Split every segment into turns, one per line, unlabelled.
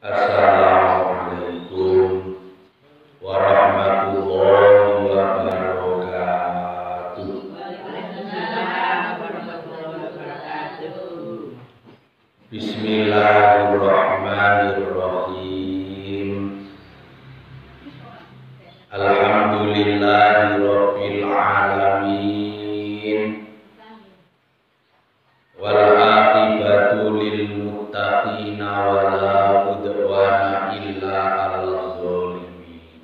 Assalamualaikum warahmatullahi wabarakatuh. Bismillahirrahmanirrahim. Alhamdulillahirabbil alamin. Wal aqibatu lil muttaqina wala udwana illa 'alal zalimin.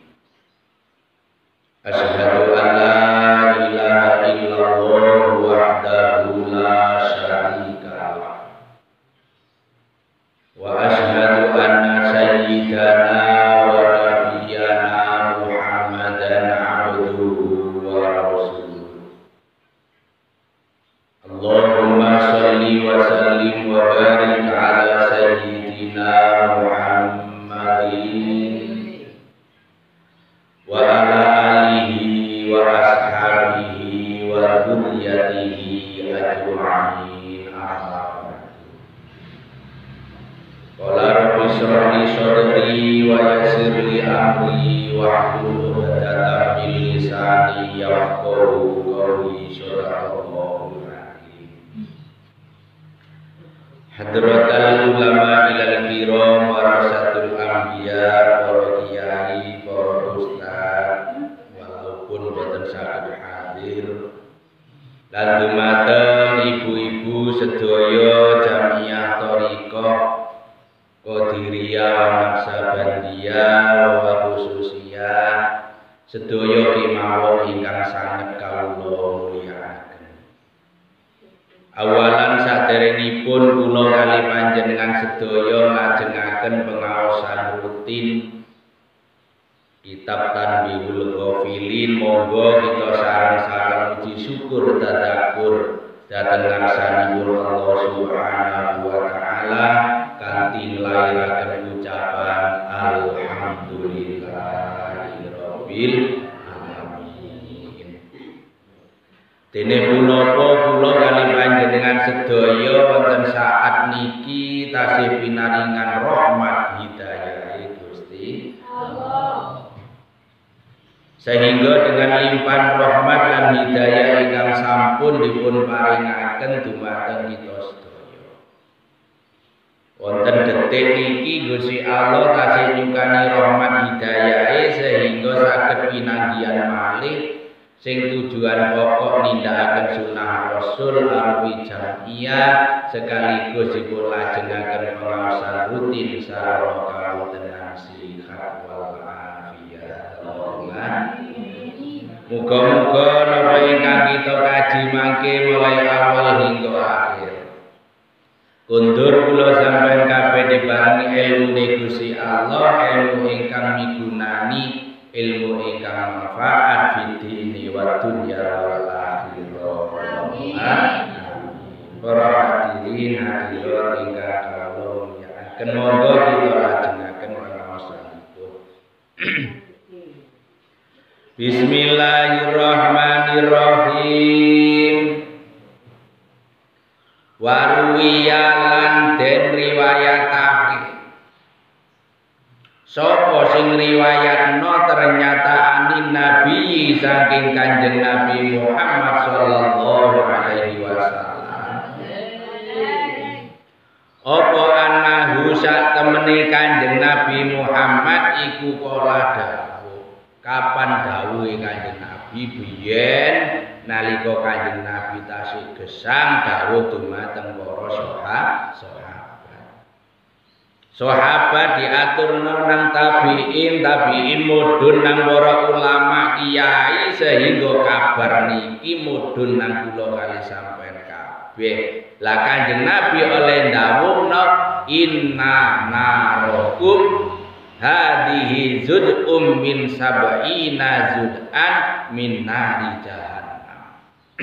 Asyhadu an la ilaha illallah wahdahu la syarika lah. Wa asyhadu anna sayyidana wa nabiyyana Muhammadan 'abduhu wa rasuluh. Allahumma shalli wa sallim wa barik ala sayyidina Muhammadin wa ala alihi wa ashabihi wa dzurriyyatihi ajma'in. Qala rabbi shrah li sadri wa yassir li amri wahlul 'uqdatam min lisani yafqahu qawli. Shadaqallahu Hadratal ulama ilal kiram warasatul anbiya para kiai para ustaz walaupun boten saged hadir lan dumateng ibu-ibu sedaya jamiah thariqah Qadiriyah Naksabandiyah wa khususiyah sedaya kemawon ingkang sanget kawula mulyakaken. Awalan saderengipun kula kali panjenengan sedaya ngajengaken pengaosan rutin kitab Tanbihul Ghafilin. Monggo kita sareng-sareng puji syukur tadakur dhateng ngarsanipun Allah Subhanahu wa taala kanthi nglairaken ucapan alhamdulillahirabbil dene punapa kula kali panjenengan sedaya wonten saat niki tasih pinaringan rahmat hidayah Gusti Allah, sehingga dengan limpahan rahmat lan hidayah ingkang sampun dipun paringaken dumateng kita sedaya wonten detik niki Gusti Allah tasih nyukani rahmat hidayahe sehingga saged pinanggihan malih sing tujuan pokok nindakaken sunah Rasul arupi jamiyah sekaligus dipun lajengaken pengaosan rutin sarana kawontenan sihat wal afiyat. Muga-muga napa ingkang kita kaji mangke mulai awal hingga akhir kundur kula sampeyan kabeh dibarengi ilmune Gusti Allah, ilmu ingkang migunani, ilmu ingkang manfaat fitini wa dunya wal akhirah. Para hadirin hadirat ingkang kawula mulyakaken, monggo kita lajengaken pangaosanipun. Bismillahirrahmanirrahim. Waruwiya lan den riwayatake sapa sing riwayatno ternyata anin nabi saking Kanjeng Nabi Muhammad sallallahu alaihi wasallam. Apa anahu sak temene Kanjeng Nabi Muhammad iku kala dawuh. Kapan dawuhe Kanjeng Nabi? Biyen nalika Kanjeng Nabi tasih gesang dawuh dumateng para sahabat diaturna nang tabiin mudhun nang para ulama kiai sehingga kabar niki mudhun nang kula kali sampean kabeh. Lah Kanjeng Nabi oleh ndawuhna inna narakum hadhihi zud'um min sab'ina zud'an min nari jahannam.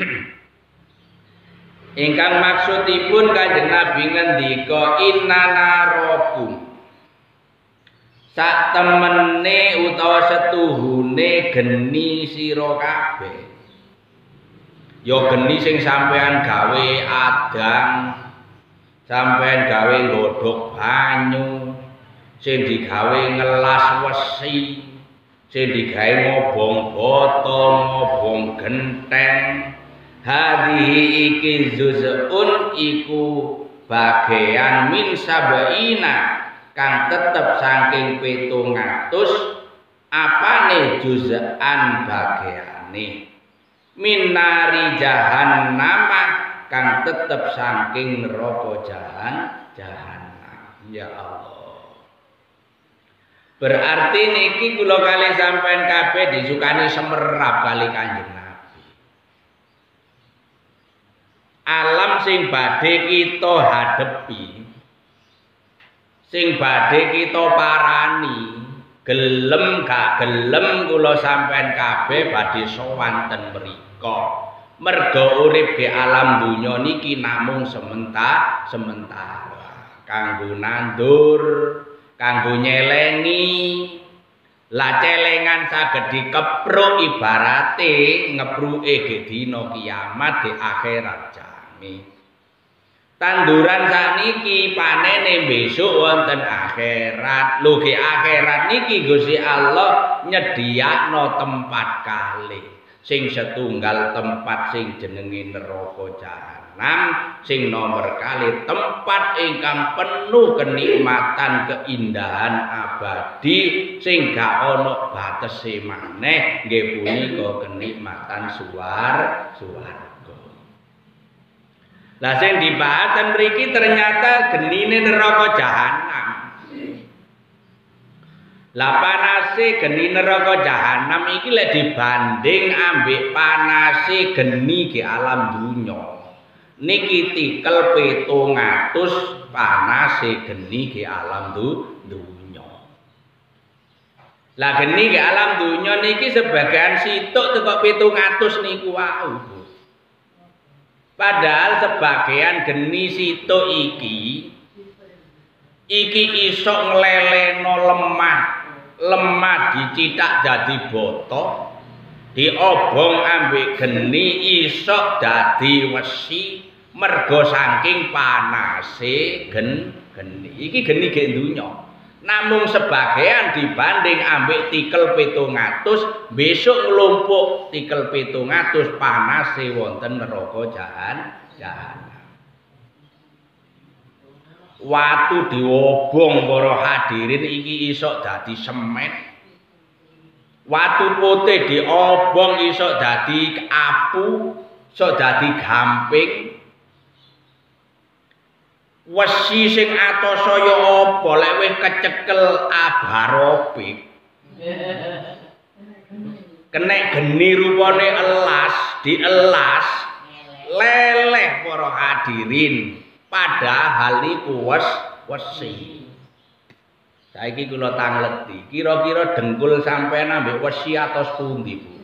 Ingkang maksudipun Kanjeng Nabi ngendika inna narakum sak temene utawa setuhune geni sira kabeh. Ya geni sing sampean gawe adang, sampean gawe nggodhog banyu, sing digawe ngelas wesi, sing digawe ngobong botol, ngobong genteng. Hadhihi iki juz'un iku bagian min sabaina kang tetep saking 700 apane juz'an bagiane minari jahannam kang tetep saking neraka jahannam. Ya Allah. Berarti niki kula kali sampean kabeh disukani semerap kali Kanjeng Nabi. Alam sing badhe kita hadepi, sing badhe kita parani, gelem gak gelem kula sampean kabeh badhe sowan ten mrika. Merga urip di alam dunya niki namung sementara kanggo nandur, kanggo nyelengi. Lah celengan saged dikepruk ibarate ngepruke ge dina kiamat di akhirat jami. Tanduran sakniki panene besok wonten akhirat. Lho ge akhirat niki Gusti Allah nyediakno tempat kalih. Sing setunggal tempat sing jenenge neraka jahanam, sing nomor kali tempat ingkang penuh kenikmatan keindahan abadi sing gak ana batese maneh nggih punika kenikmatan swarga. Lah sing dibahas mriki ternyata genine neraka jahanam. Lah panase geni neraka jahanam iki lek dibanding ambek panase geni ke alam dunya. Niki tikel 700 panase geni ke alam dunya. Lah geni ke alam dunya niki sebagian situk teko 700 niku wau. Padahal sebagian geni situk iki iso ngleleno lemah dicithak dadi botok, diobong ambek geni iso dadi wesi mergo saking panase geni. Iki geni gek dunya. Namung sebagian dibanding ambek tikel 700, besok nglumpuk tikel 700 panase wonten neraka jahanam. Watu diobong para hadirin iki iso dadi semen. Watu putih diobong iso dadi apu, iso dadi gamping. Wesi sing atos saya apa lek wis kecekel abaropik. Kenek geni rupane elas, dielas leleh para hadirin. Padahal niku wesi. Saiki kula tangleti, kira-kira dengkul sampean ambek wesi atos pundi, Bu?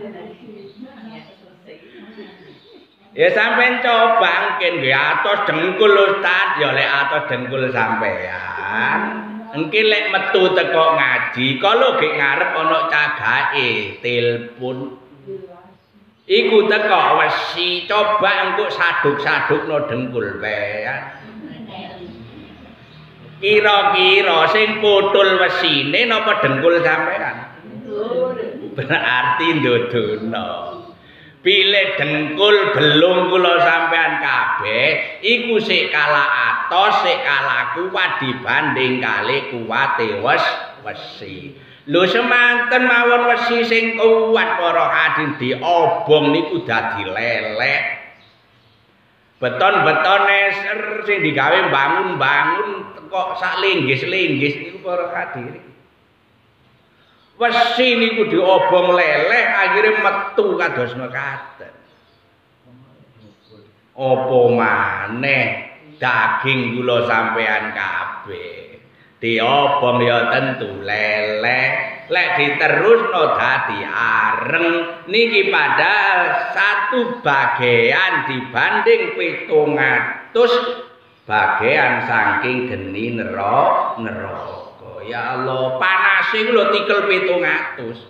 Ya sampean coba mungkin nggih atos dengkul Ustaz, ya lek atos dengkul sampean. Engki lek metu teko ngaji, kalau gek ngarep ana cagake telepon. Iku teko wesi, coba engko saduk-sadukno dengkul bae. Kira-kira sing putul wesine napa dengkul sampean? Berarti ndodono. Pilih dengkul belung kula sampean kabeh iku sik kalah atos, sik kalah kuat dibanding kali kuwate wesi. Lho semanten mawon wesi sing kuat para hadirin diobong niku dadi lelek. Beton-betone sing digawe bangun-bangun kok sak linggis-linggis niku para hadirin. Wesi niku diobong lelek akhire metu kados mekaten. Apa maneh daging kula sampean kabeh. Diobong ya tentu leleh, lek diterusno dadi areng niki padahal satu bagian dibanding 700 bagian saking geni neraka. Ya Allah, panase ku lho tikel 700.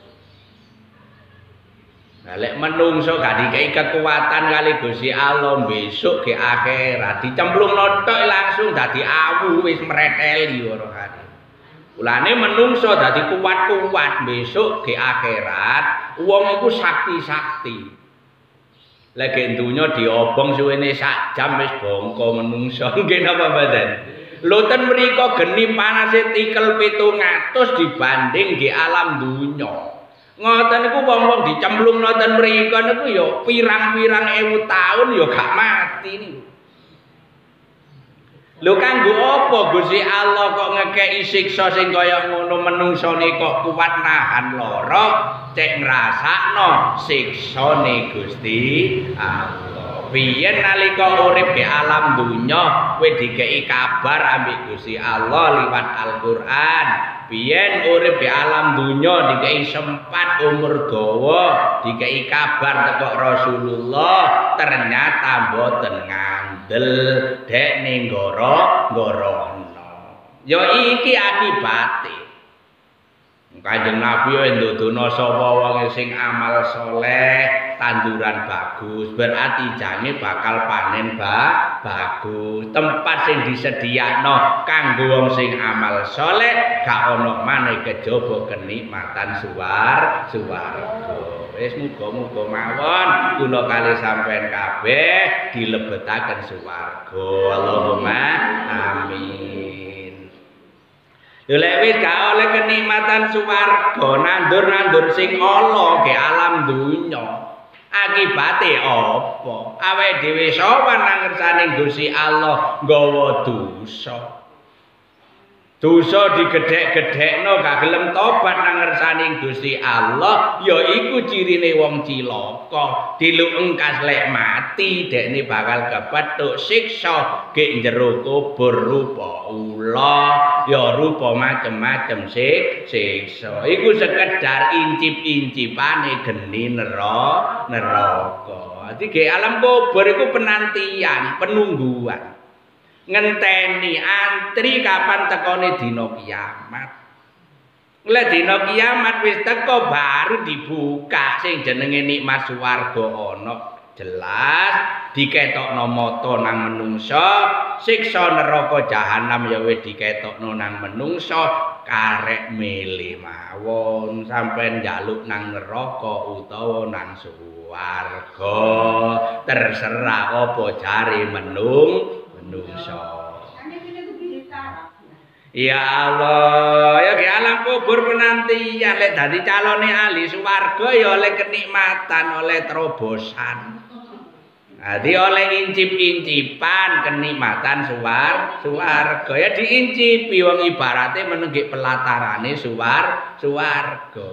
Nah, lek menungso gak dikai kekuatan kali Gusti Allah besok ke akhirat dicemplungno tok langsung dadi awu wis mreteli ora kali. Mulane menungso dadi kuat-kuat besok ke akhirat, wong iku sakti-sakti. Lagi dunya diobong suwene sak jam wis bongko menungso. Nggih napa mboten? Loten mriku geni panase tikel 700 dibanding nggih alam dunya. Ngoten niku wong-wong dicemplung ngoten mriku niku ya pirang-pirang ewu taun ya gak mati niku. Lho kanggo apa Gusti Allah kok ngekeki siksa sing kaya ngono menungsone kok kuat nahan lara cek ngrasakno siksane Gusti Allah. Biyen nalika urip di alam dunya kowe dikeki kabar ambek Gusti Allah liwat Al-Qur'an. Biyen urip di alam dunya dikeki sempat umur dawa, dikeki kabar teko Rasulullah, ternyata mboten ngandel dek ning goro-gorono. Ya iki akibate. Kanjeng Nabi ndudono sapa wong sing amal saleh, tanduran bagus, berarti jange bakal panen bagus. Tempat sing disediakno kanggo wong sing amal saleh gak ono maneh kejaba kenikmatan swarga. Wis muga-muga mawon kula kali sampean kabeh dilebetaken swarga. Allahumma amin. Lek wis gak oleh kenikmatan swarga, nandur-nandur sing ala ke alam dunya. Akibate apa? Awake dhewe sowan nang ngersane Gusti Allah nggawa dosa. Dosa digedhek-gedhekno gak gelem tobat nang ngersane Gusti Allah, ya iku cirine wong cilaka. Diluk engkas lek mati dekne bakal kepethuk siksa gek jero kubur rupa ula, ya rupa macem-macem siksa. Iku sekedar incip-incipane geni neraka. Dadi gek alam kubur iku penantian, penungguan. Ngenteni antri kapan tekone dina kiamat. Lek dina kiamat wis teko baru dibuka sing jenenge nikmat swarga ana jelas diketokno mata nang menungsa, siksa neraka jahanam ya wis diketokno nang menungsa, karek milih mawon sampean njaluk nang neraka utawa nang swarga. Terserah apa jare menungsa. Ya Allah, ya ke alam kubur penantian lek dadi calone ahli swarga ya oleh kenikmatan, oleh terobosan. Dadi oleh incip-incipan kenikmatan swarga. Ya diincipi wong ibarate menenggek pelatarane swarga.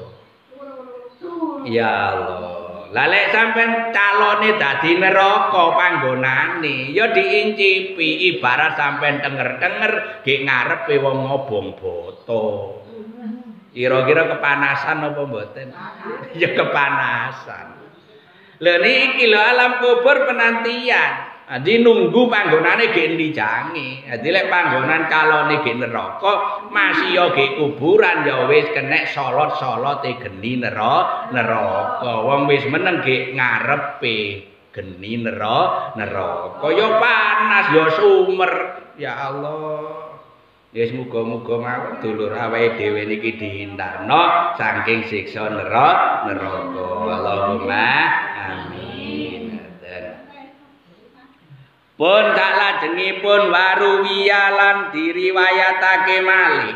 Ya Allah. Lah lek sampean calone dadi neraka panggonane ya diincipi ibarat sampean denger-denger gek ngarepe wong ngobong boto. Kira-kira kepanasan apa mboten? Ya kepanasan. Lha niki lho alam kubur penantian. Dadi nunggu panggonane gek ndijange. Dadi lek panggonan calone gek neraka, masih ya gek kuburan ya wis kenek solot-solote geni neraka. Wong wis meneng gek ngarepe geni neraka. Ya panas ya sumer. Ya Allah. Ya muga-muga mawon dulur awake dhewe niki dihindarno saking siksa neraka. Allahumma amin. Pun sak lajengipun waruwiya lan diriwayatake malih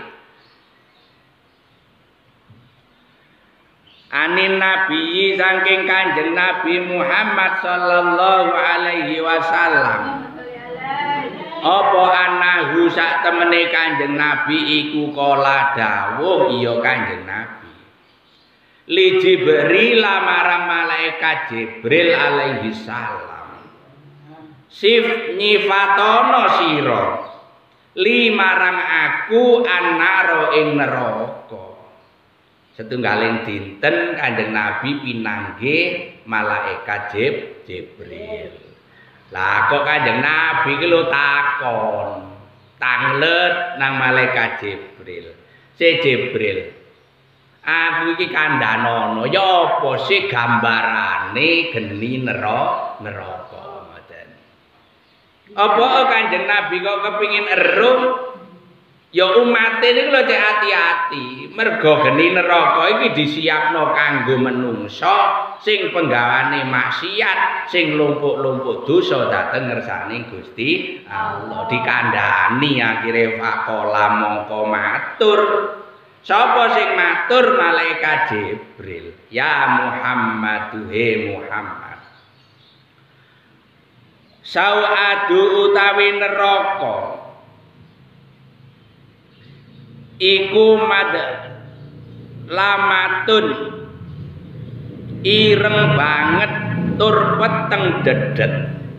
anin nabi saking Kanjeng Nabi Muhammad sallallahu alaihi wasallam apa anahu sak temene Kanjeng Nabi iku kala dawuh iya Kanjeng Nabi li Jibril marang malaikat Jibril alaihi salam sif nyifatono sira li marang aku annaro ing neraka. Setunggaling dinten Kanjeng Nabi pinanggih malaikat Jibril. Lah kok Kanjeng Nabi ki lho takon tanglet nang malaikat Jibril. Si Jibril, aku iki kandhanono ya apa sih gambarane geni neraka. Apa Kanjeng Nabi kok kepingin eruh Ya umate niku lho cek ati-ati. Mergo geni neraka iki disiapno kanggo menungsa sing penggawane maksiat, sing lumpuk-lumpuk dosa dhateng ngersane Gusti Allah. Dikandhani akhire faqala mongko matur. Sapa sing matur? Malaikat Jibril. Ya Muhammad, he Muhammad. Sau'adu utawi neraka iku lamatun ireng banget tur weteng dedet.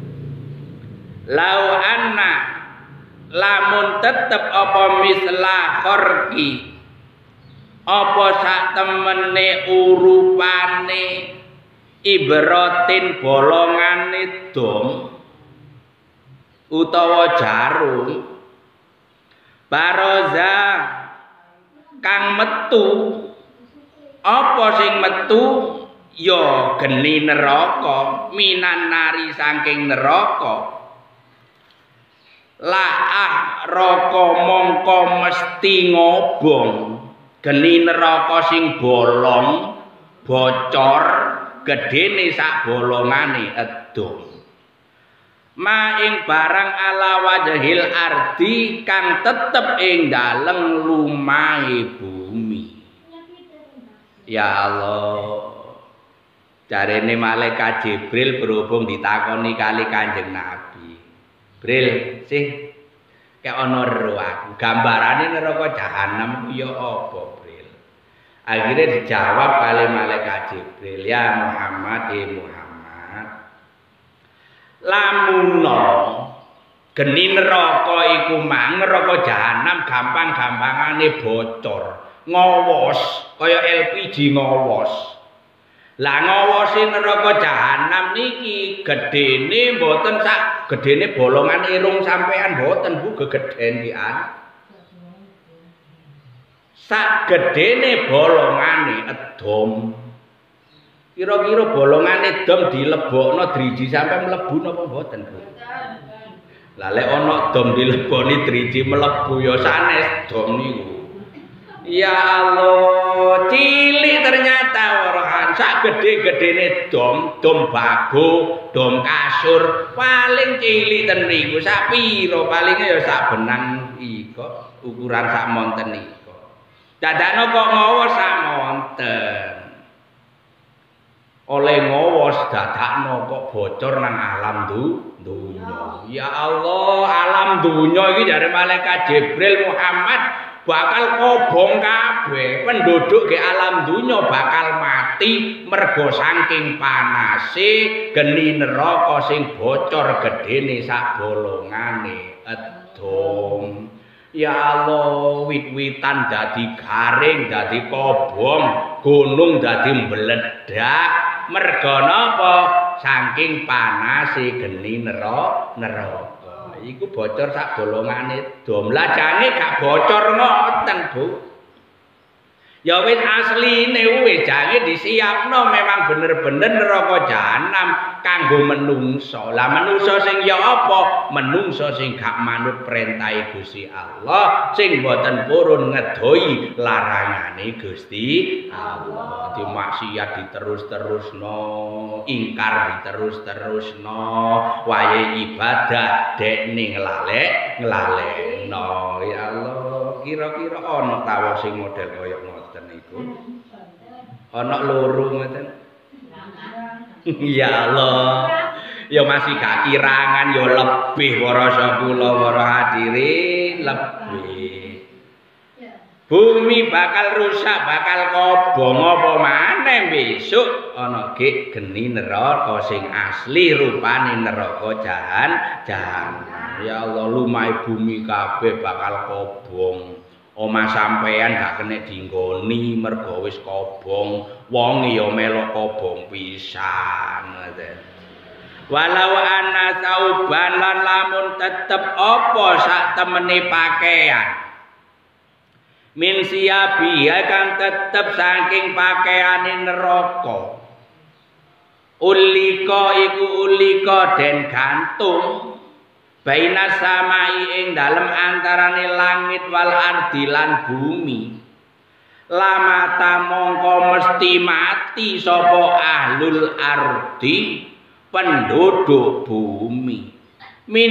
Lau anna lamun tetep apa mislah khorki apa sak temene urupane ibrotin bolongane dom utawa jarum baroza kang metu apa sing metu ya geni neraka minan nari saking neraka laah raka mongko mesti ngobong geni neraka sing bolong bocor gedene sak bolongane edom ma ing barang ala wajhil ardi kang tetep ing dalem lumahe bumi. Ya Allah, jarene malaikat Jibril berhubung ditakoni kali Kanjeng Nabi. Bril, sih kayak ana ero aku gambarane neraka jahanam ya apa, Bril? Akhirnya dijawab kali malaikat Jibril, ya Muhammad, Muhammad. Lamuno geni neraka iku mang neraka jahanam gampang-gampangane bocor ngowos kaya LPG ngowos. Lah ngowose neraka jahanam niki gedene mboten sak gedene bolongan irung sampean mboten Bu gegeden pian. Sak gedene bolongane edom. Kira-kira bolongane dom dilebokno driji sampai mlebu napa mboten, Bu? Lah lek ana dom dileboni driji mlebu ya sanes dom niku. Ya Allah, cilik ternyata orahan sak gede-gedene dom bago, dom kasur, paling cilik ten niku sak pira palinge ya sak benang iko, ukuran sak monten iko. Dadakno kok ngowos sak monten. Oleh ngowos dadakno kok bocor nang alam dunya. Ya Allah, alam dunya iki jare malaikat Jibril Muhammad bakal kobong kabeh. Penduduk ke alam dunya bakal mati mergo saking panase geni neraka sing bocor gedene sak bolongane edom. Ya Allah, wit-witan dadi garing, dadi kobong, gunung dadi mbledak. Merga napa? Saking panase geni neraka. Iku bocor sak bolongane dom. Lah jange gak bocor ngoten, Bu. Ya wis asline wis jange disiapno memang bener-bener neraka jahanam kanggo menungso. Lah menungso sing ya apa? Menungso sing gak manut perintahe Gusti Allah, sing boten purun ngedoi larangane Gusti Allah. Dadi maksiat diterus-terusno, ingkar diterus-terusno, wayahe ibadah dekne nglalekno. Ya Allah, kira-kira ana ta wong sing model kaya ngoten niku? Ana loro ngoten. Ya Allah, ya masih gak kirangan ya lebih para sakula para hadirin lebih. Bumi bakal rusak, bakal kobong apa maneh besok ana geni neraka sing asli rupane neraka jahanam. Ya Allah, lumahe bumi kabeh bakal kobong. Omah sampean gak kena dinggoni mergo wis kobong. Wong ya melok kobong pisan ngoten. Walau ana sauban lan lamun tetep apa sak temene pakaian. Min siabi kan tetep saking pakaiane neraka. Ulika iku ulika den gantung baina samai ing dalem antarane langit wal ardi lan bumi lamata mongko mesti mati sapa ahlul ardi penduduk bumi min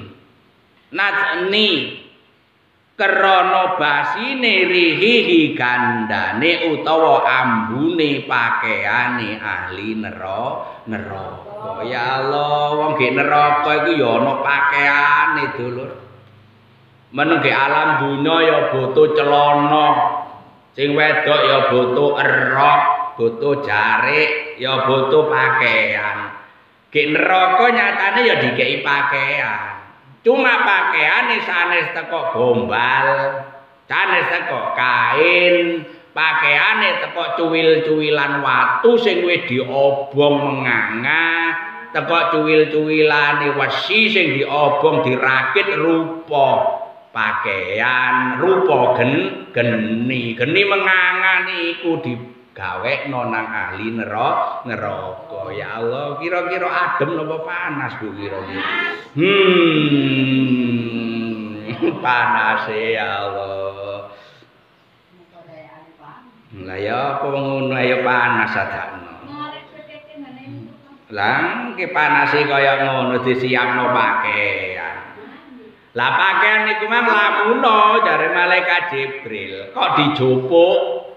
najni krana basine rihihi gandane utawa ambune pakaiane ahli neraka. Ya Allah, wong ge neraka iku ya ana pakaiane dulur. Men ge alam dunya ya butuh celana. Sing wedok ya butuh erok, butuh jarik, ya butuh pakaian. Ge neraka nyatane ya dikeki pakaian. Cuma pakaiane sanes teko gombal, sanes teko kain, pakaiane teko cuwil-cuwilan watu sing wis diobong menganga, teko cuwil-cuwilane wesi sing diobong dirakit rupa pakaian, rupa geni menganga niku digawekno nang ahli neraka. Ya Allah, kira-kira adem napa panas Bu kira-kira? Panas ya Allah. Lah ya apa ngono ya panas sadakno. Lah ki panase kaya ngono disiapno pakaian. Lah pakaian niku mang lamuno jare malaikat Jibril kok dijupuk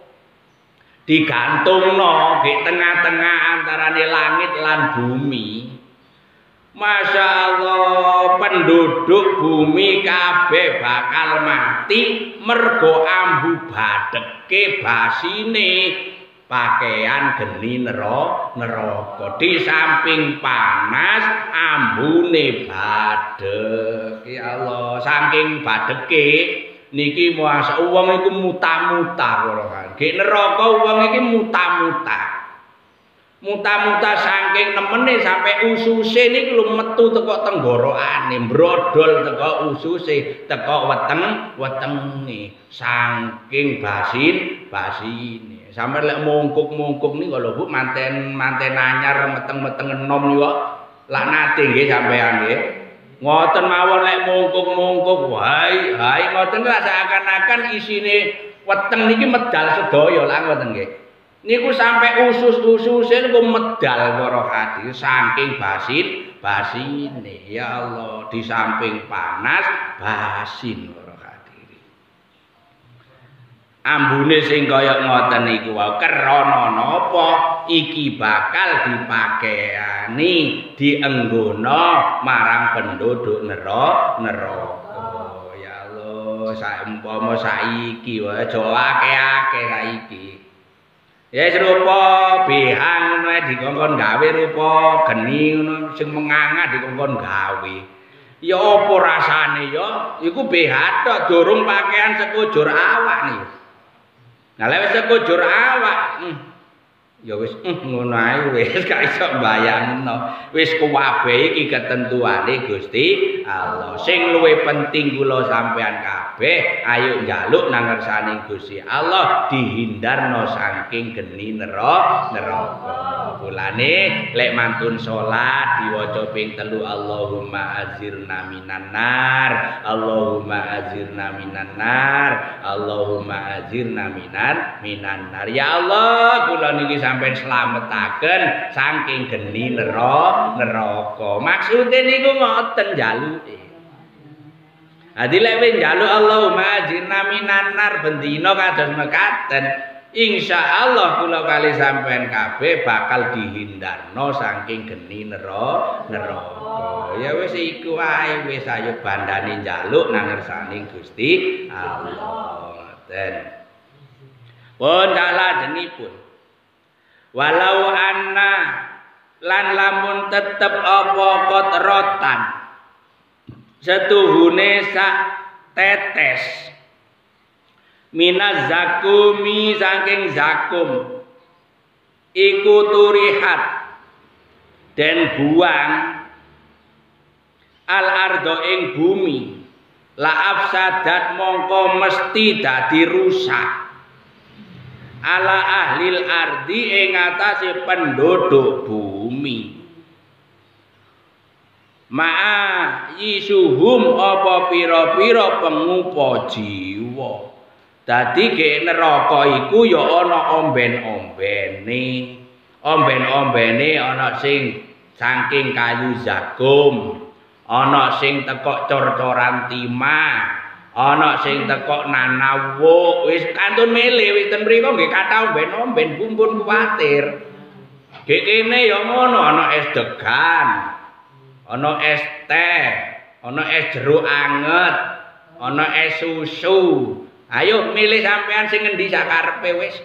digantungno di tengah-tengah antarane langit lan bumi. Masya Allah, penduduk bumi kabeh bakal mati mergo ambu badheke basine pakaian geni neraka. Di samping panas ambune badhek. Ya Allah, saking badheke niki masa wong iku muta-muta karo. Gek neraka wong iki muta-muta. Muta-muta saking nemene sampai ususe niku lho metu teko tenggorokane, brodol teko ususe, teko wetenge saking basine. Sampai lek mungkuk-mungkuk niku lho Bu manten anyar meteng-meteng enom niku lak nate nggih sampean nggih. Ngoten mawon lek mungkuk-mungkuk wae ngoten lak seakan-akan isine weteng niki medal sedaya lak ngoten nggih. Niku sampai usus-ususe niku medal para hati saking basine. Ya Allah, di samping panas basin para hati. Ambune sing kaya ngoten niku wae krana napa iki bakal dipakaiani dienggona marang penduduk neraka. Ya Allah, saumpama saiki wae aja akeh-akeh saiki. Ya serupa behang ngono dikongkon gawe rupa geni ngono sing menganga dikongkon gawe. Ya apa rasane ya? Iku behat tok durung pakaian sekujur awak niku. Nah lek wis sekujur awak ya wis ngono ae wis gak iso mbayangno. Wis kuwabe iki ketentuane Gusti Allah. Sing luwih penting kula sampean kabeh ayo njaluk nang ngersane Gusti Allah dihindarno saking geni neraka. Mulane lek mantun salat diwaca ping 3 Allahumma azirna minan nar, Allahumma azirna minan nar, Allahumma azirna minan nar. Ya Allah, kula niki sampeyan slametaken saking geni neraka. Maksude niku ngoten njaluke. Adi lek wis njaluk Allahumma ajirna minan nar bendina kados mekaten, insyaallah kula kali sampean kabeh bakal dihindarno saking geni neraka. Ya wis iku wae wis ayo bandane njaluk nang ngersane Gusti Allah. Ngoten. Pun lajengipun. Walau anna lan lamun tetep apa kotrotan setuhune sak tetes minaz zakumi saking zakum iku turihat den buang al ardo ing bumi la afsadat mongko mesti dadi rusak ala ahlil ardi ing atase penduduk bumi. Ma'a yisuhum apa pira-pira pengupa jiwa. Dadi ge neraka iku ya ana omben-ombene. Omben-ombene ana sing saking kayu zakum, ana sing teko cor-coran timah, ana sing teko nanawu. Wis kantun milih wis ten mriko nggih kathah omben-omben bumbun kuwatir. Ge kene ya ngono ana es degan. Ana es teh, ana es jeruk anget, ana es susu. Ayo milih sampean sing ngendi sakarepe wis.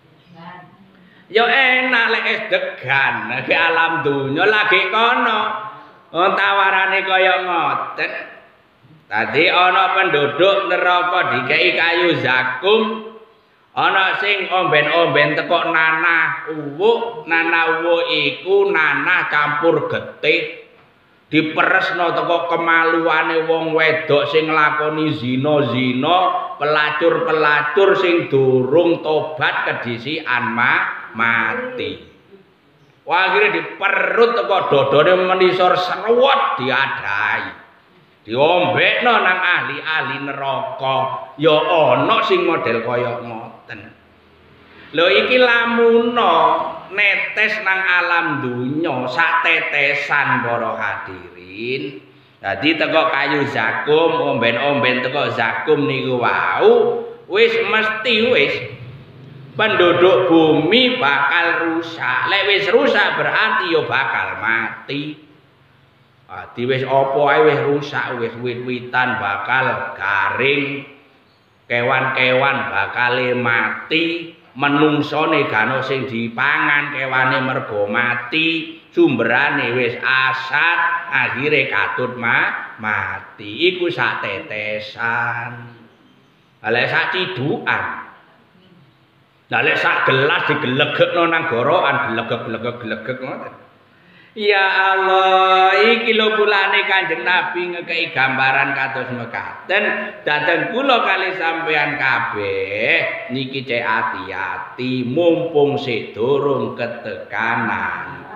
Ya enak lek es degan, ke alam dunya lagi kono. Tawarane kaya ngoten. Tadi ana penduduk neraka dikei kayu zakum, ana sing omben-omben teko nanah uwuk, nanah uwuk iku nanah campur getih. Diperesno teko kemaluane wong wedok sing nglakoni zina-zina, pelacur-pelacur sing durung tobat kedisikan mati. Wah akhire diperut teko dodone menisor seruwet diadai. Diombekno nang ahli-ahli neraka. Ya ana sing model kaya ngoten. Lho iki lamuno netes nang alam dunya sak tetesan para hadirin. Dadi teko kayu zakum, omben-omben teko zakum niku wau wis mesti wis penduduk bumi bakal rusak. Lek wis rusak berarti ya bakal mati. Dadi wis apa ae wis rusak, wis wit-witan bakal garing, kewan-kewan bakale mati. Menungsone gano sing dipangan kewane mergo mati, sumberane wis asat, akhire katut mati. Iku sak tetesan. Lek sak cidukan. Lah lek sak gelas digelegekno nang gorokan gelegek-gelegek ngoten. Ya Allah, iki lho pulane Kanjeng Nabi ngekei gambaran kados mekaten dhateng kula kali sampean kabeh niki cek ati-ati mumpung sik durung ketekanan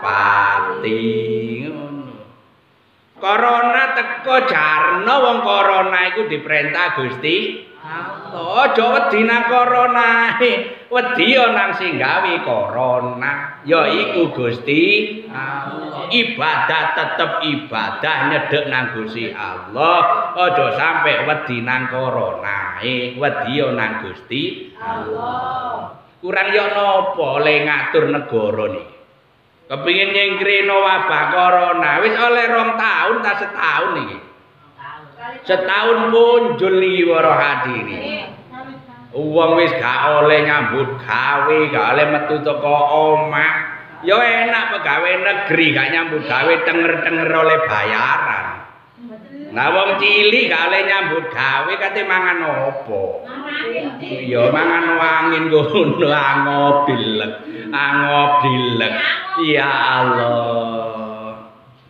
pati ngono. Corona teko jarno wong corona iku diperintah Gusti Allah. Aja wedi nang corona. Wedi nang sing gawe corona. Ya iku Gusti Allah. Ibadah tetep ibadah nyedhek nang Gusti Allah. Aja sampe wedi nang corona. Wedi nang Gusti Allah. Kurang ya napa le ngatur negara niki. Kepingin nyingkrino wabah corona wis oleh 2 tahun ta setahun iki. Setahun punjul iki para hadirin. Wong wis gak oleh nyambut gawe, gak oleh metu teko omah. Ya enak pegawai negeri gak nyambut gawe tenger-tenger oleh bayaran. Nah wong cilik gak oleh nyambut gawe kate mangan opo? Ya mangan angin ngono angobilek. Angobilek. Ya Allah.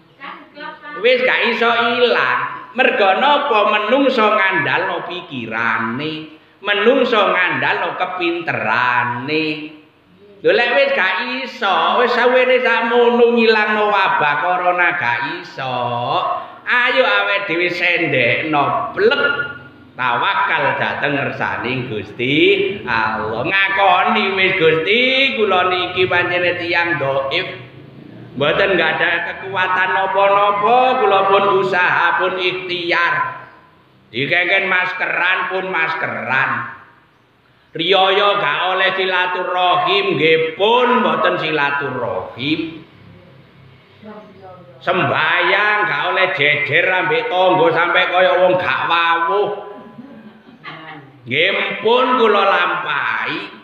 Wis gak iso ilang. Merga napa menungso ngandalno pikirane, menungso ngandalno kepinterane. Lho lek wis gak iso, wis sawene sakmono ngilangno wabah corona gak iso. Ayo awake dhewe sendekno blek tawakal dhateng ngersaning Gusti Allah. Ngakoni wis Gusti kula niki pancene tiyang dhaif. Mboten nggak ada kekuatan nopo-nopo, kula pun usaha pun ikhtiar. Dikengken maskeran pun maskeran. Riyaya gak oleh silaturahim, nggih pun mboten silaturahim. Sembayang gak oleh jejer ambek tangga sampai kaya wong gak wawuh. Nggih pun kula lampahi.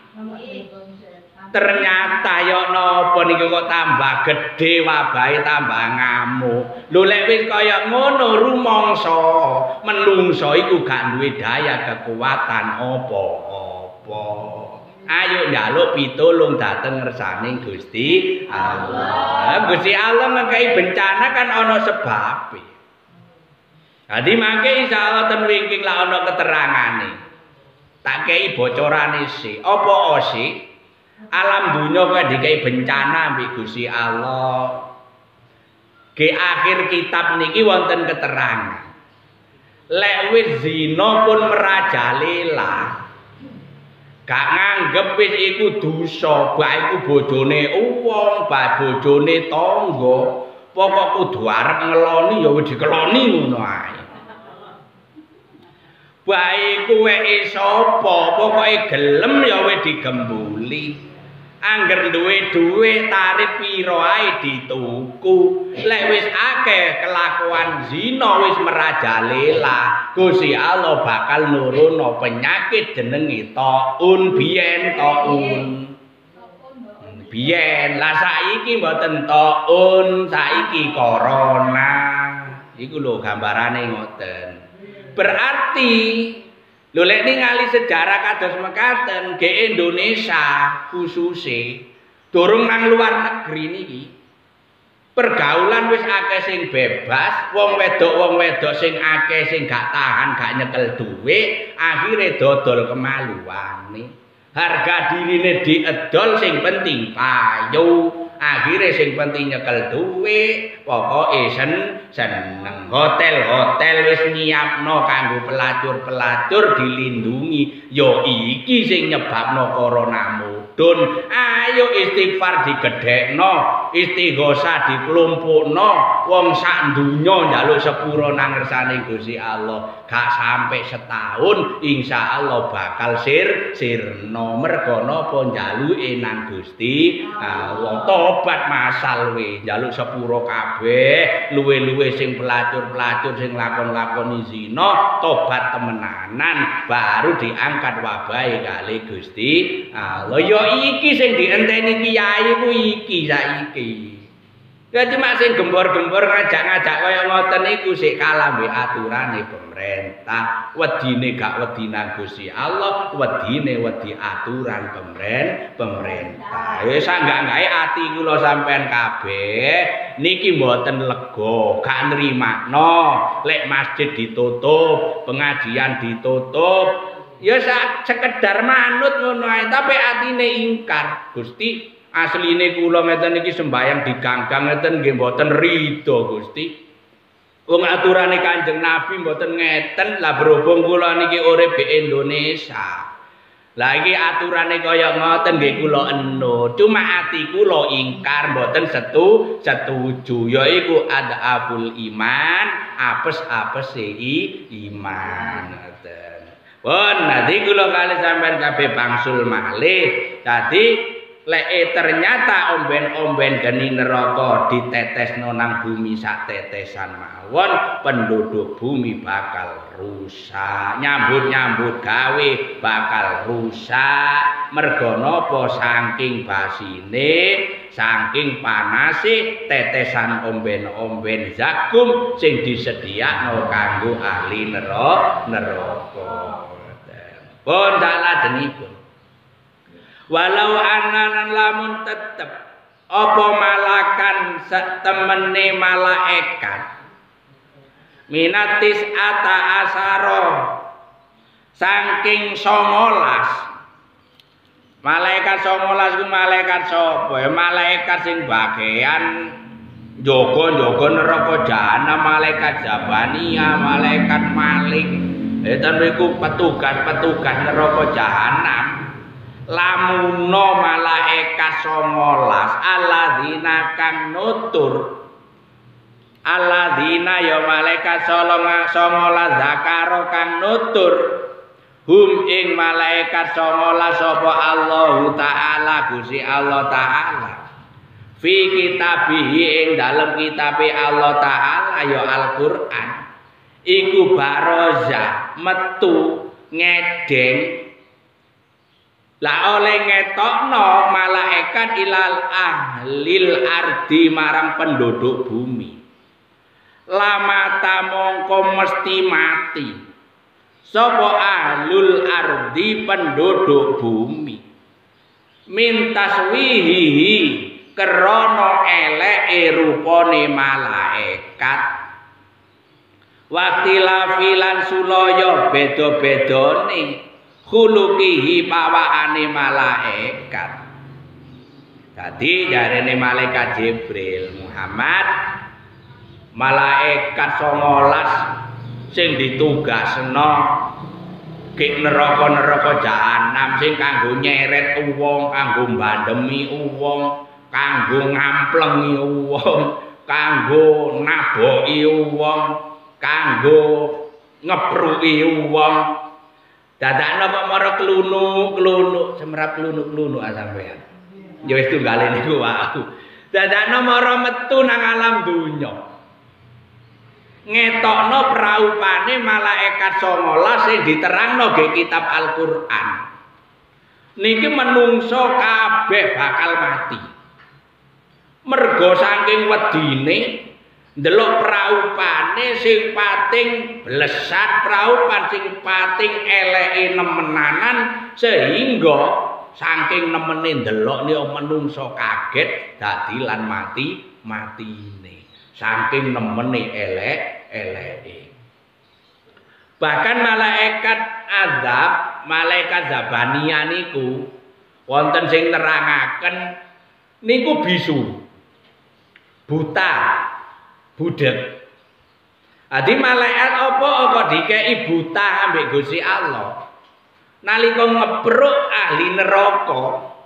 Ternyata ya napa niku kok tambah gedhe wabahe tambah ngamuk. Lho lek wis kaya ngono rumangsa menungso iku gak duwe daya kekuatan apa-apa. Ayo njaluk pitulung dhateng ngersaning Gusti Allah. Gusti Allah ngekei bencana kan ana sebabe. Dadi mangke insyaallah ten wingking lak ana keterangane. Tak kei bocorane sik. Apa sik? Alam dunya kok dikai bencana mbek Gusti Allah. Ge akhir kitab niki wonten keterangan. Lek wis zina pun merajalela. Gak nganggep wis iku dosa, bak iku bojone wong, bak bojone tangga. Pokok kudu arep ngeloni ya wis dikeloni ngono ae. Bak iku weke sapa, pokoke gelem ya wis digembuli. Angger duwe dhuwit tarif pira ae dituku. Lek wis akeh kelakuan zina wis merajalela, Gusti Allah bakal nurono penyakit jenenge taun biyen taun. Biyen lah saiki mboten taun, saiki corona. Iku lho gambarane ngoten. Berarti lho lek ningali sejarah kados mekaten ge Indonesia khususe durung nang luar negeri niki pergaulan wis akeh sing bebas, wong wedok sing akeh sing gak tahan gak nyekel duwe, akhire dodol kemaluane. Harga dirine diedol sing penting payu, akhire sing penting nyekel duwe, pokoke seneng. Hotel wis nyiapno kanggo pelacur-pelacur dilindungi. Yo iki sing nyebabno corona mudhun. Ayo istighfar digedhekno, istighosah diklumpukno. Wong sak donya njaluk sepuro nang ngersane Gusti Allah. Gak sampai setahun insyaallah bakal sirna. Mergo napa njaluke nang Gusti Allah. Tobat masal we, njaluk sepuro kabeh, luwe-luwe sing pelacur sing lakon-lakoni zina, tobat temenanan baru diangkat wabahe kali Gusti Allah. Ya iki sing dienteni kiai ku iki saiki. Ya cuma sing gembor-gembor ngajak-ngajak kaya ngoten iku sik kalah mbek aturane pemerintah. Wedine gak wedi nang Gusti Allah, wedine wedi aturan pemerintah. Ya sanggak-nggae ati kula sampean kabeh niki mboten lega, gak nrimakno lek masjid ditutup, pengajian ditutup. Ya sekedar manut ngono ae, tapi atine ingkar. Gusti asline kula ngeten iki sembayang di ganggang ngeten nggih mboten rido Gusti. Wong aturane Kanjeng Nabi mboten ngeten, lah berhubung kula niki urip di Indonesia. Lah iki aturane kaya ngoten nggih kula enut. Cuma ati kula ingkar mboten setuju. Yaiku adaful iman, apes-apese iman ngoten. Pun nanti kula kali sampean kabeh bangsul malih. Dadi lek ternyata omben-omben geni neraka ditetesno nang bumi sak tetesan mawon, penduduk bumi bakal rusak, nyambut gawe bakal rusak. Mergo napa? Saking basine, saking panase tetesan omben-omben zakum sing disediakno kanggo ahli neraka. Pun sak lajenipun walau ananan lamun tetep apa malakan setemene malaikat minatis ata asaro saking 19 malaikat 19 ku malaikat sapa? Malaikat sing bagian jaga neraka jahanam, malaikat Zabaniyah, malaikat Malik. Eta niku petugas neraka jahanam. Lamuno malaikat 19 alladzina kang nutur, alladzina ya malaikat 19 zakaro kang nutur hum ing malaikat 19 sapa Allah taala Gusti Allah taala fi kitabihi ing dalem kitabe Allah taala ya Al-Qur'an iku baroza metu ngedeng. Lah oleh ngetokno malaikat ilal ahlil ardi marang penduduk bumi. Lamata mongko mesti mati sapa ahlul ardi penduduk bumi. Mintaswihihi krana eleke rupane malaikat. Waktilafilan sulaya beda-bedane khuluqihi pawaane malaikat. Dadi jarene malaikat Jibril Muhammad malaikat 19 sing ditugasno gek neraka-neraka jahanam sing kanggo nyeret wong, kanggo mbandemi wong, kanggo ngamplengi wong, kanggo naboki wong, kanggo ngepruki wong. Dadakno kok mara klunuk-klunuk, semrap klunuk-klunuk sampean. Ya wis tunggale niku wae. Dadakno mara metu nang alam donya. Ngetokno praupane malaikat 19 sing diterangno nggih kitab Al-Qur'an. Niki menungso kabeh bakal mati. Mergo saking wedine ndelok praupane sing pating blesat, praupan sing pating eleke nemenanan sehingga saking nemene ndelok niku menungso kaget dadi lan matine. Saking nemene eleke. Bahkan malaikat azab, malaikat zabaniyah niku wonten sing nerangaken niku bisu. Buta, budek. Adi malaikat apa dikei buta ambek Gusti Allah. Nalika ngepruk ahli neraka,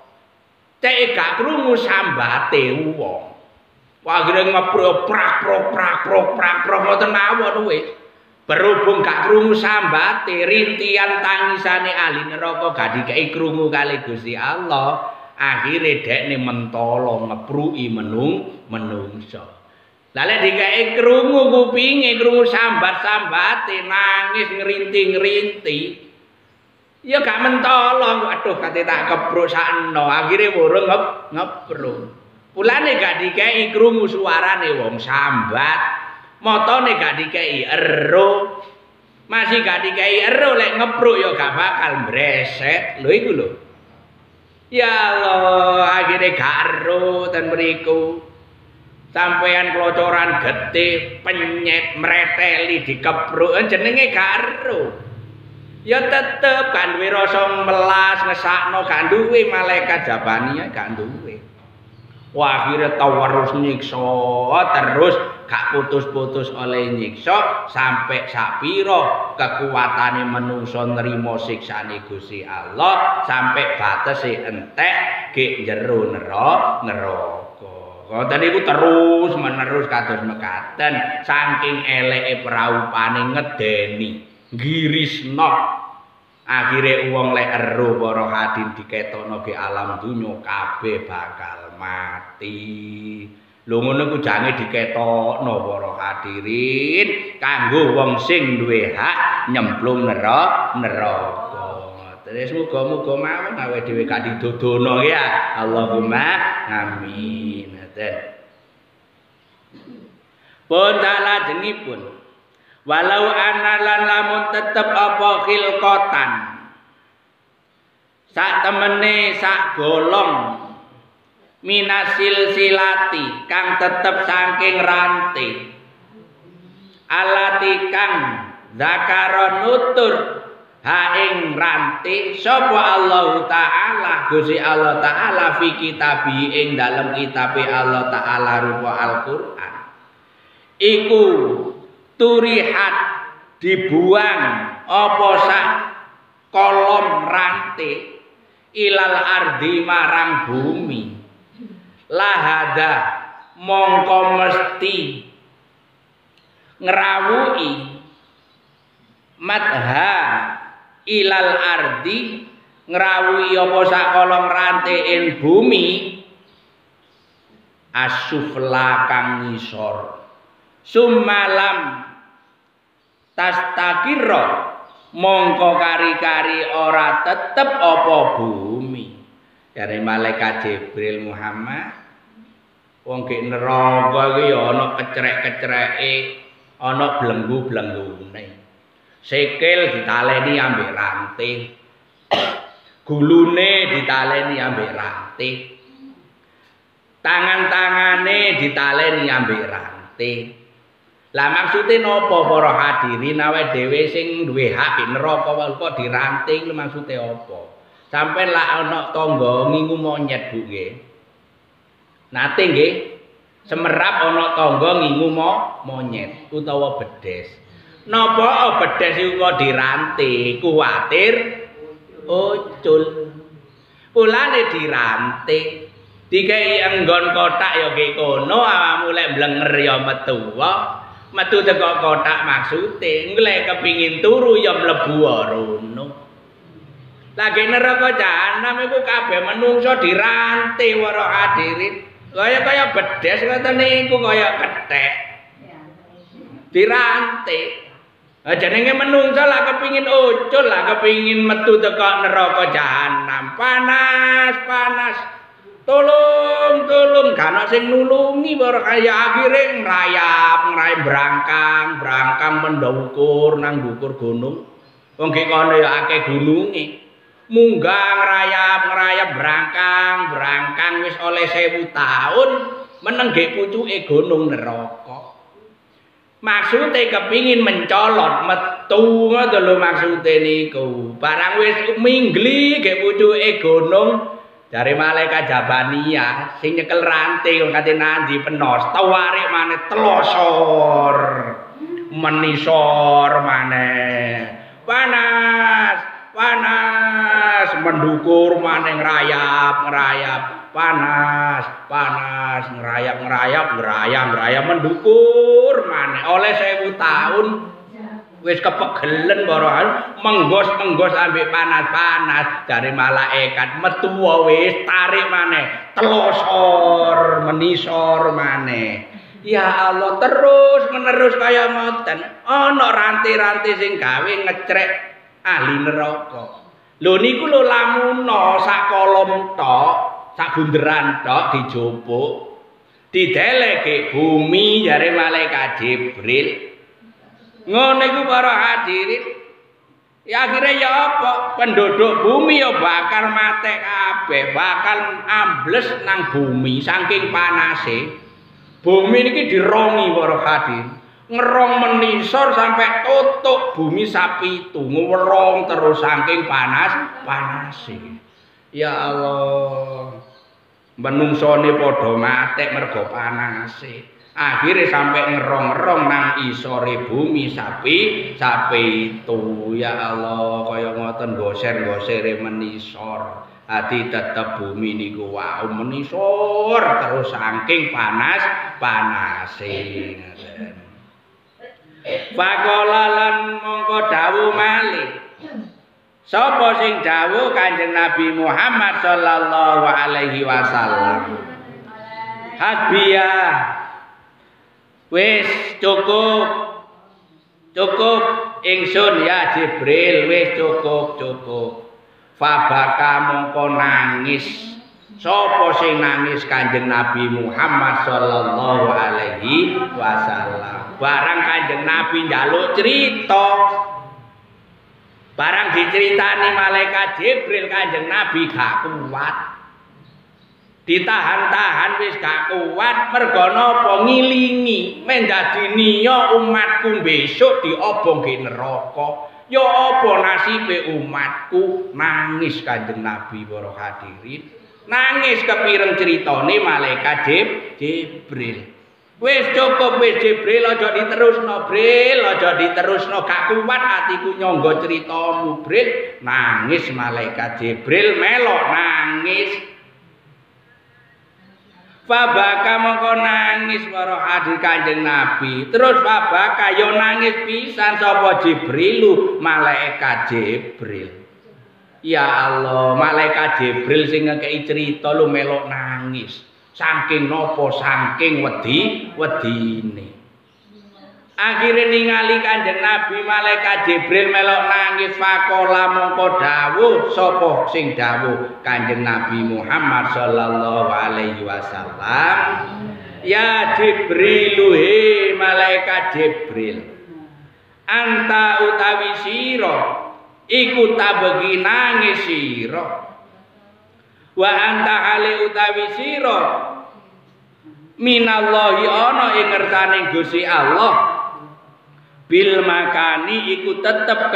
cek gak krungu sambate wong. Wah akhirnya ngepruk prak ngoten mawon wis. Berhubung gak krungu sambate, rintian tangisane ahli neraka gak dikei krungu kali Gusti Allah. Akhire dekne mentolo ngepruki menungso. Lah lek dikei krungu kupinge, krungu sambat-sambate, nangis ngrinti-ngrinti. Ya gak mentolo, aduh kate tak kepruk sakno, akhire wurung ngepruk. Pulane gak dikei krungu suarane wong sambat, motone gak dikei ero. Masih gak dikei ero lek ngepruk ya gak bakal mbreset. Lho iku lho. Ya Allah, akhirnya garo ten mriku. Sampeyan klocoran getih, penyet, mreteli dikepruk jenenge garo. Ya tetep kan duwe rasa melas ngesakno gak duwe malaikat Zabaniyah gak duwe. Wah akhirnya tawarus nyiksa terus gak putus-putus oleh nyiksa sampai sapiro kekuatane menungso nrimo siksane Gusti Allah sampai batese entek gek jero neraka. Ngoten niku terus menerus kados mekaten saking eleke praupane ngedeni ngirisno. Akhire wong lek ero para hadin diketokno ge alam dunya kabeh bakal mati. Lho ngono ku jange diketokno para hadirin kanggo wong sing duwe hak nyemplung neraka. Terus muga-muga mawon awake dhewe gak didodono ya. Allahumma amin. Pun salajengipun walau analan lamun tetep apa khilqatan sak temene sak golong minasil silati kang tetep saking rantai alati kang zakaron nutur ha ing rantai sapa Allah taala Gusti Allah taala fi kitabi ing dalem kitabe Allah taala rupa Al-Qur'an iku turihat dibuang apa sak kolom rantai ilal ardi marang bumi lahada mongko mesti ngrawuhi madha ilal ardi ngrawuhi apa sak kolom rantai ing bumi asufla kang ngisor sumalam tastakira mongko kari-kari ora tetep apa bumi dari malaikat Jibril Muhammad wong gek neraka iki ya ana kecrek-kecreke ana blenggu-blenggune sikil ditaleni ambek rantai gulune ditaleni ambek rantai tangan-tangane ditaleni ambek rantai. Lah maksude napa para hadirin awake dhewe sing duwe hak di neraka kok diranting lho maksude apa? Sampai lak ana tangga ngingu monyet Bu nggih. Nate nggih Semerap ana tangga ngingu monyet utawa bedes. Napa bedes iku kok diranté kuwatir ucul. Ulane diranté. Dikai enggon kotak ya ke kono awakmu lek blenger ya metu teko kotak maksude lek kepingin turu ya mlebu rono. Lagi neraka jahanam iku kabeh menungso diranté para hadirin. Kaya bedes ngoten niku kaya kethek. Diranté. Jenenge menungso lah kepingin ucul lah kepingin metu teko neraka jahanam. Panas. Tolong gak sing nulungi para kaya akhire ngrayap brangkang mendhukur nang dhukur gunung. Wong ki kono ya akeh gununge. Munggah ngrayap brangkang wis oleh 1000 taun meneng nggih pucuke gunung neraka. Maksude kepingin mencolot metu ngono lho maksude niku. Barang wis minggli nggih pucuke gunung jare malaikat Jabaniyah sing nyekel ranting kate nandi penos tawarik maneh telosor menisor maneh. Panas mendukur maneh ngrayap panas ngrayap mendukur maneh oleh 1000 taun wis kepegelen para menggos ambek panas dari malaikat metu wis tarik maneh telosor menisor maneh. Ya Allah terus menerus kaya ngoten ana ranti-ranti sing gawe ngecrek ahli neraka. Lho niku lho lamunna sak kolom tok, sak bunderan tok dijupuk. Dideleke bumi jare malaikat Jibril. Ngono iku para hadirin. Ya akhirnya ya apa? Penduduk bumi ya bakal mati kabeh, bakal ambles nang bumi saking panase. Bumi niki dirongi para hadirin. Ngerong menisor sampai tutup bumi sapi itu ngerong terus saking panase. Ya Allah, menungsone padha mati mergo panase. Akhirnya sampai ngerong-ngerong nang isore bumi sapi itu. Ya Allah, kaya ngoten goser-gosere menisor. Adi tetep bumi niku wau menisor terus saking panase. Faqala lan mongko dawuh malih. Sapa sing dawuh Kanjeng Nabi Muhammad sallallahu alaihi wasallam. Hasbiyah. Wis cukup ingsun ya Jibril wis cukup. Fabaka mongko nangis. Sapa sing nangis Kanjeng Nabi Muhammad sallallahu alaihi wasallam. Barang Kanjeng Nabi njaluk cerita. Barang diceritani malaikat Jibril Kanjeng Nabi gak kuat. Ditahan-tahan wis gak kuat mergo napa ngilingi men dadi niya umatku besok diobongke neraka. Ya apa nasibe umatku? Nangis Kanjeng Nabi para hadirin. Nangis kepireng critane malaikat Jibril. Wis cukup wis Jibril aja diterusno Bril, aja diterusno gak kuat atiku nyangga critamu Bril. Nangis malaikat Jibril melok nangis. Fabaka mongko nangis para hadir Kanjeng Nabi. Terus fabaka yo nangis pisan sapa Jibrilu, malaikat Jibril. Ya Allah, malaikat Jibril sing ngekeki crita lu melok nangis. Saking nopo saking wedine. Akhire ningali Kanjeng Nabi malaikat Jibril melok nangis faqala mongko dawuh sapa sing dawuh Kanjeng Nabi Muhammad sallallahu alaihi wasallam. Ya Jibril he malaikat Jibril. Anta utawi sira iku tabegi nangis sira. Wa anta hale utawi sira minallahi ana ing ngersane Gusti Allah bil makani iku tetep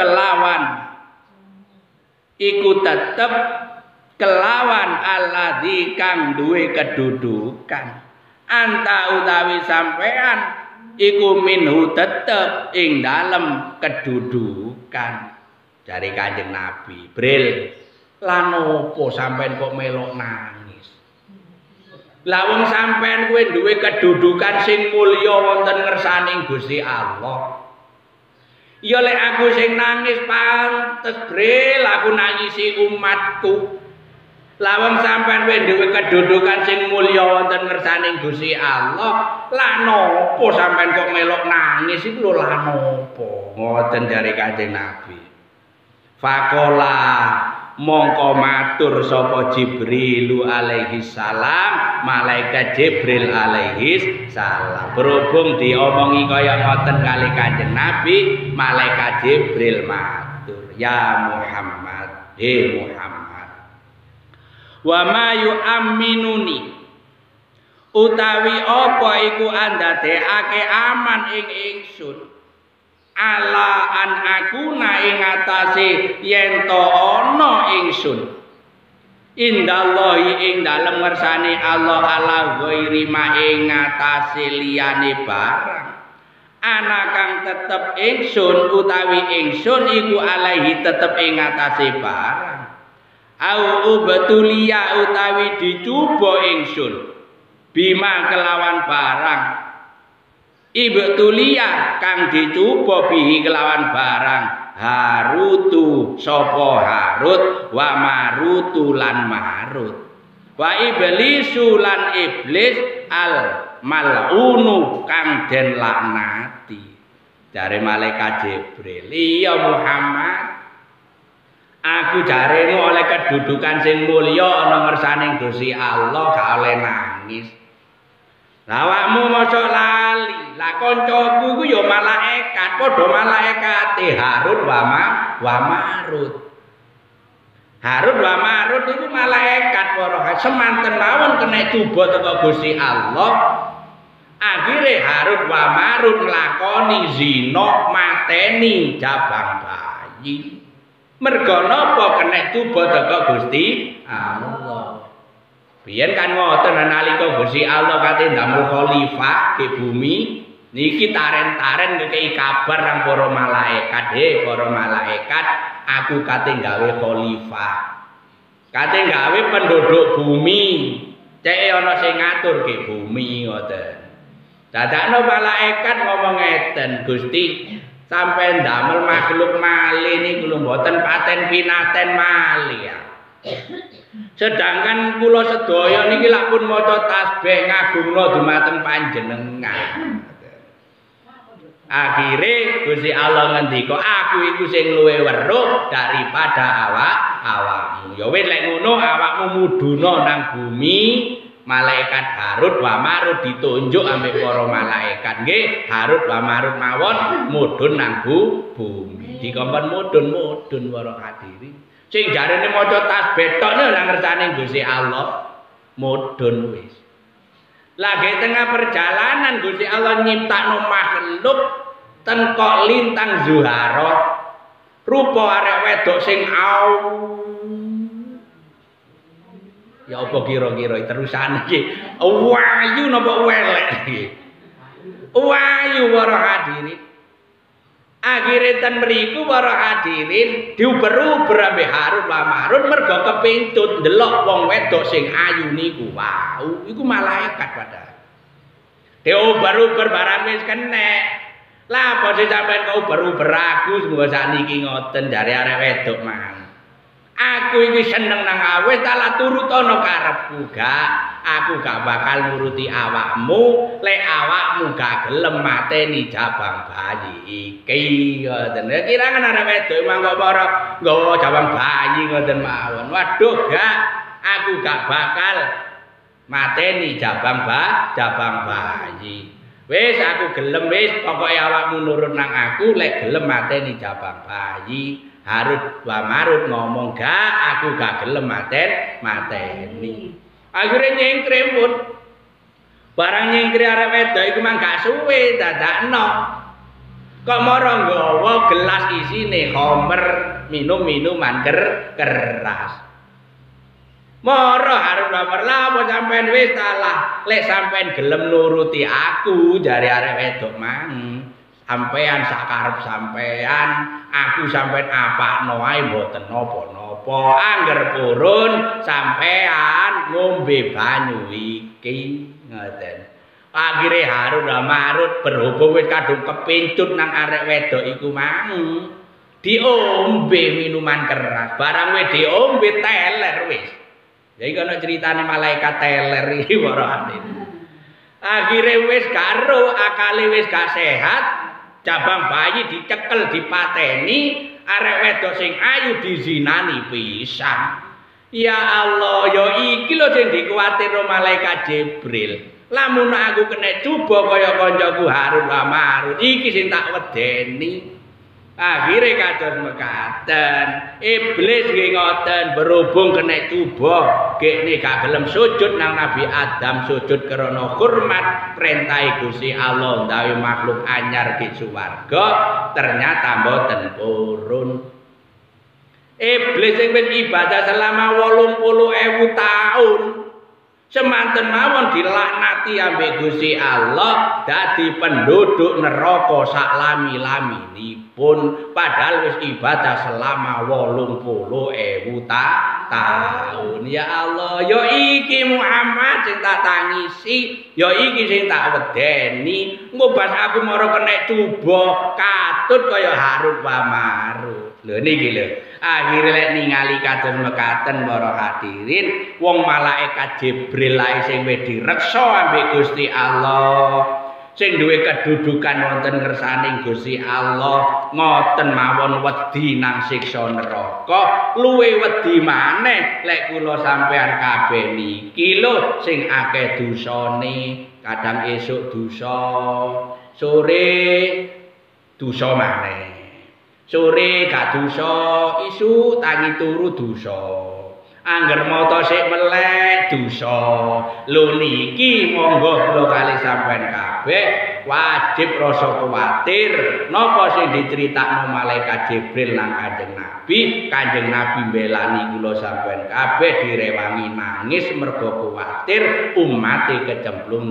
kelawan alladzi kang duwe kedudukan anta utawi sampean iku minhu tetep ing dalem kedudukan. Jare Kanjeng Nabi, "Bril, lan opo sampean kok melok nangis? Lah wong sampean kuwi duwe kedudukan sing mulya wonten ngersaning Gusti Allah. Ya lek aku sing nangis pantes, Bril, aku nangisi umatku. Lah wong sampean kuwi duwe kedudukan sing mulya wonten ngersaning Gusti Allah, lan opo sampean kok melok nangis iku lho lan opo?" Ngoten jare Kanjeng Nabi. Fakola mongko matur sapa Jibril alaihi salam, malaikat Jibril alaihi salam. Berhubung diomongi kaya ngoten kali Kanjeng Nabi, malaikat Jibril matur, "Ya Muhammad, Muhammad. Wa ma yu'minuni utawi apa iku andadekake aman ing ingsun. Ala an akuna ing atase yen to ana ingsun indallahi ing dalem ngersane Allah ala ghairi ma ing atase liyane barang ana kang tetep ingsun utawi ingsun iku alaihi tetep ing atase barang au ubtuliya utawi dicoba ingsun bima kelawan barang ibtuliya kang dicoba bihi kelawan barang harutu sapa harut wa marutu lan marut wa iblisu lan iblis al mal'unu kang den laknati. Jare malaikat Jibril, "Iya Muhammad, aku jarene oleh kedudukan sing mulya ana ngersaning Gusti Allah gak oleh nangis. Awakmu mosok lali, lah kancaku iku ya malaikat, padha malaikate Harut wa Marut. Harut wa Marut iku malaikat para semanten mawon kena coba teko Gusti Allah. Akhire Harut wa Marut nglakoni zina mateni jabang bayi. Merga napa kena coba teko Gusti Allah. Biyen kan ngoten nalika Gusti Allah kate ndamel khalifah di bumi niki taren-taren ngekeki kabar nang para malaikat, para malaikat, aku kate gawe khalifah. Kate gawe penduduk bumi. Cek ana sing ngatur ke bumi ngoten. Dadakno malaikat ngomong ngeten, "Gusti, sampai ndamel makhluk malih niku lho mboten paten pinaten malih ya. Sedangkan kula sedaya niki lak pun maca tasbih ngagungna dumateng panjenengan." Akhire Gusti Allah ngendika, "Aku iku sing luwih weruh daripada awakmu. Ya wis lek ngono awakmu mudhuna nang bumi, malaikat Harut wa Marut ditunjuk ambek para malaikat. Nggih, Harut wa Marut mawon mudhun nang bumi. Dikongkon mudhun para hadirin. Sing jarene maca tasbih tok nang ngersane Gusti Allah mudhun wis. Lagi tengah perjalanan Gusti Allah nyiptakno makhluk ten kok lintang Zuhara. Rupa arek wedok sing ya apa kira-kira terusan iki wayu napa welek iki. Wayu para hadirin. Akhire ten mriku para hadirin diuber-uber ambek Harut wa Marut mergo kepincut ndelok wong wedok sing ayu niku. Wow, iku malaikat padahal. Diuber-uber barang wis kenek. Lah apa sih sampean kok uber-uber aku semoga sakniki ngoten jare arek wedok mang. Aku iki seneng nang awis tak turut ana karepku gak. Aku gak bakal nuruti awakmu lek awakmu gak gelem mateni jabang bayi iki ngoten. Kirangan arek wedok mangko para nggawa jabang bayi ngoten mawon. Waduh gak, aku gak bakal mateni jabang bayi. Wis aku gelem wis pokoke awakmu nurut nang aku lek gelem mateni jabang bayi. Harut wa Marut ngomong gak, aku gak gelem mateni. Akhirnya nyengkre pun. Barang nyengkre arek wedok iku mang gak suwe dadakno. Kok mara nggawa gelas isine khamr, minum-minuman keras. Mara Harut Harun wa Marut apa sampean wis salah lek sampean gelem nuruti aku jare arek wedok mang sampean sakarep sampean aku sampean apakno ae mboten napa-napa angger purun sampean ngombe banyu iki ngoten akhire Harun wa Marut berhubung wis kadung kepincut nang arek wedok iku mang diombe minuman keras barang wis diombe teler wis ya iki ana critane malaikat teler iki para hadirin akhire wis karo akale wis gak sehat cabang bayi dicekel dipateni arek wedok sing ayu dizinani pisan ya Allah ya iki lho sing dikuwatirno malaikat Jibril lamun aku kena coba kaya kancaku Harun wa Marut iki sing tak wedeni akhire kados mekaten iblis nggih ngoten berhubung kena coba gekne gak gelem sujud nang Nabi Adam sujud karena hormat perintah Gusti Allah ndawi makhluk anyar di swarga ternyata mboten purun iblis sing wis ibadah selama 80.000 tahun semanten mawon dilaknati ambek Gusti Allah dadi penduduk neraka sak lami-laminipun padahal wis ibadah selama 80.000 tahun ya Allah ya iki Muhammad sing tak tangisi ya iki sing tak wedeni engko pas aku mara kena coba katut kaya Harun wa Marut lho niki lho akhire lek ningali kados mekaten para hadirin wong malaikat Jibril lae sing wis direksa ambek Gusti Allah sing duwe kedudukan wonten ngersane Gusti Allah ngoten mawon wedi nang siksa neraka luwe wedi maneh lek kula sampean kabeh niki lho sing akeh dosane kadang esuk dosa sore dosa maneh sore gak dosa isu tangi turu dosa angger mata sik melek dosa lho niki monggo kula kalih sampean kabeh wajib rasa kuwatir napa sing diceritakno malaikat Jibril nang Kanjeng Nabi belani kula sampean kabeh direwangi nangis mergo kuwatir umate kecemplung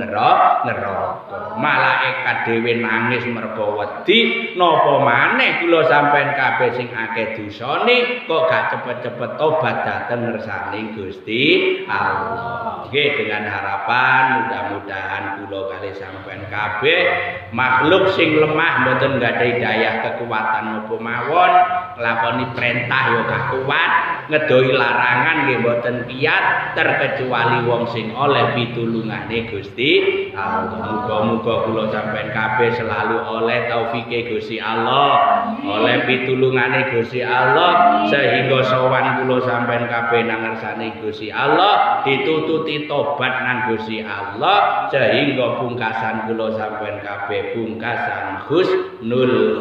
neraka malaikat dhewe nangis mergo wedi napa maneh kula sampean kabeh sing akeh dosane kok gak cepet-cepet tobat dhateng ngersane Gusti Allah nggih dengan harapan mudah-mudahan kula kalih sampean kabeh makhluk sing lemah mboten gadhahi daya kekuatan napa mawon nglakoni perintah ya gak kuat ngedoi larangan nggih mboten kiyat terkecuali wong sing oleh pitulungane Gusti Allah muga-muga kula sampean kabeh selalu oleh taufike Gusti Allah oleh pitulungane Gusti Allah sehingga sowan kula sampean kabeh nang ngersane Gusti Allah ditututi tobat nang Gusti Allah sehingga pungkasan kula sampean kabeh pungkasan husnul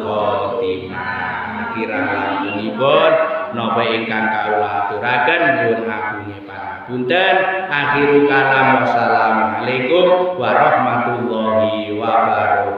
khotimah kirang langkungipun napa ingkang kawula aturaken nyuwun agunge pangapunten akhiru kalam wassalamualaikum warahmatullahi wabarakatuh